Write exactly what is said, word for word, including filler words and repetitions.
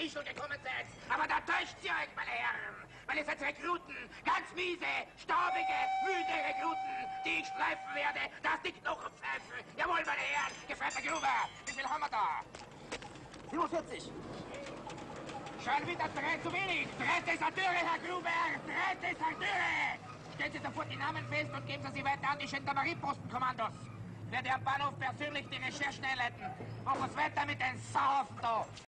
Ischl gekommen seid. Aber da täuscht ihr euch, meine Herren. Weil ihr seid Rekruten, ganz miese, staubige, müde Rekruten, die ich schleifen werde, dass die Knochen pfeifen. Jawohl, meine Herren, gefreiter Gruber. Wie viel haben wir da? siebenundvierzig. Schon wieder drei zu wenig. Dritte Satire, Herr Gruber. Dritte Satire. Stellen Sie sofort die Namen fest und geben Sie sie weiter an die Gendarmeriepostenkommandos. Werde am Bahnhof persönlich die Recherchen einleiten. Machen wir's weiter mit den Saufen da.